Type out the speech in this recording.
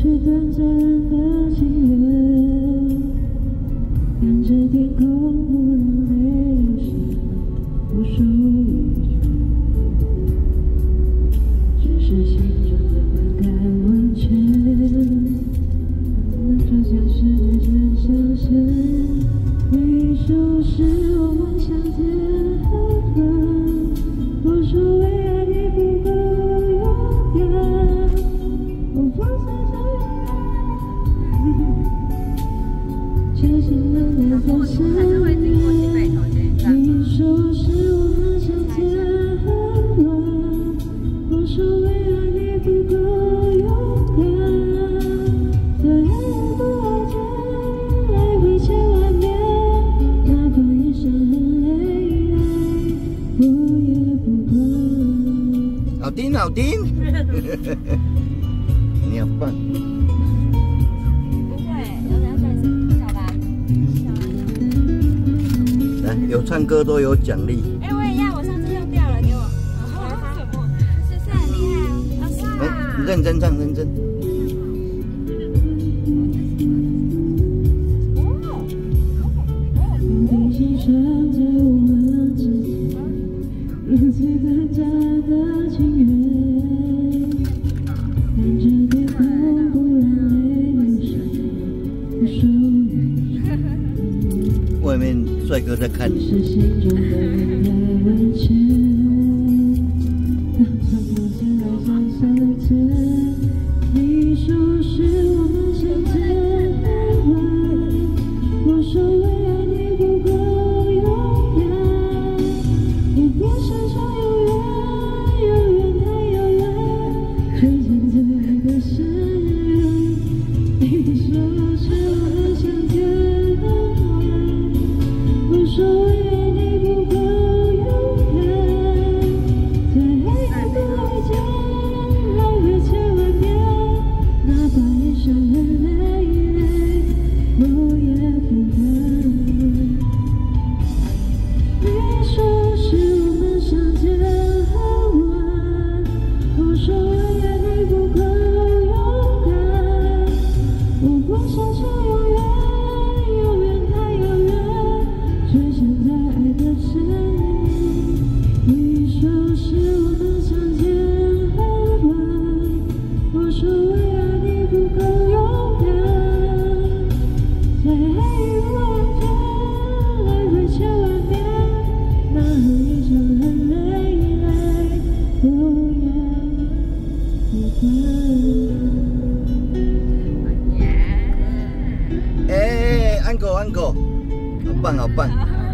是短暂的情缘，看着天空不让泪流下，不说一句，只是心中的本该完全。这像是对真相线，你说是我们相见恨晚，我说为爱你不够勇敢，我放下这些能难分身。你说是我们相见恨晚，我说为爱你不够勇敢，在爱与不爱间来回千万遍，哪怕一生很累，我也不管。 好听好听，你好棒。 不会，有人在小兰。 来，有唱歌都有奖励。 哎，我也要，我上次用掉了，给我。什么？是很厉害啊！哇！ 认真唱，认真。 用心选择我们之间如此短暂的情缘，看着天空不让泪流下，不说一句， 外面帅哥在看只你。 是心中的人在万千。当长空间来相相见，你说是我们相见恨晚，我说为爱你不够勇敢，我不想说永远，永远太遥远，却站在爱的深渊。你说是我们相见恨晚，我说为爱你不够勇敢，在爱与不爱间来回千万遍，哪怕一生很累，我也不管。你说是我们相见恨晚，我说为爱你不够勇敢，我不想说永远，永远太遥远，却陷在爱的深渊。你说是我们相见恨晚，我说为爱你不够勇敢，在爱与不爱间来回千万遍，哪怕一生很累，我也不管。 哎，安狗安狗，好棒好棒。